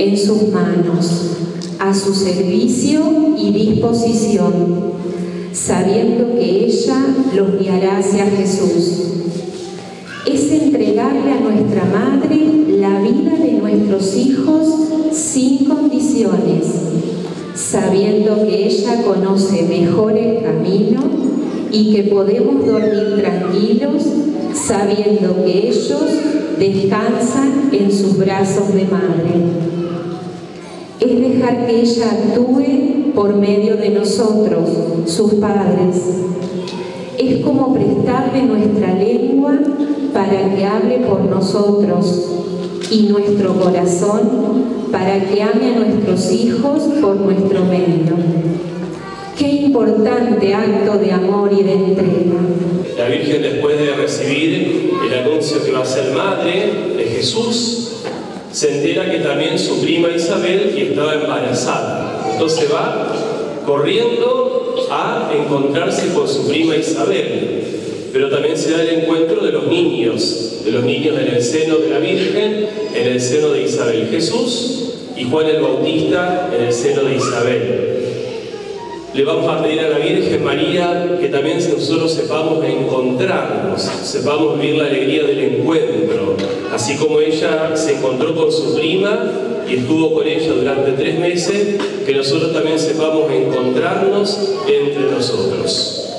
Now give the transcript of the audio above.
en sus manos, a su servicio y disposición, sabiendo que ella los guiará hacia Jesús. Es entregarle a nuestra Madre la vida de nuestros hijos sin condiciones, sabiendo que ella conoce mejor el camino y que podemos dormir tranquilos, sabiendo que ellos descansan en sus brazos de madre. Es dejar que ella actúe por medio de nosotros, sus padres. Es como prestarle nuestra lengua para que hable por nosotros y nuestro corazón para que ame a nuestros hijos por nuestro medio. ¡Qué importante acto de amor y de entrega! La Virgen, después de recibir el anuncio que va a ser madre de Jesús, se entera que también su prima Isabel estaba embarazada. Entonces va corriendo a encontrarse con su prima Isabel, pero también se da el encuentro de los niños en el seno de la Virgen, en el seno de Isabel. Jesús y Juan el Bautista en el seno de Isabel. Le vamos a pedir a la Virgen María que también nosotros sepamos encontrarnos, sepamos vivir la alegría del encuentro, así como ella se encontró con su prima y estuvo con ella durante 3 meses, que nosotros también sepamos encontrarnos entre nosotros.